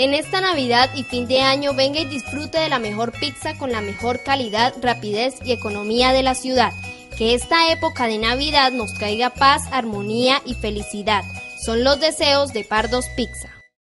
En esta Navidad y fin de año venga y disfrute de la mejor pizza con la mejor calidad, rapidez y economía de la ciudad. Que esta época de Navidad nos traiga paz, armonía y felicidad. Son los deseos de Pardos Pizza.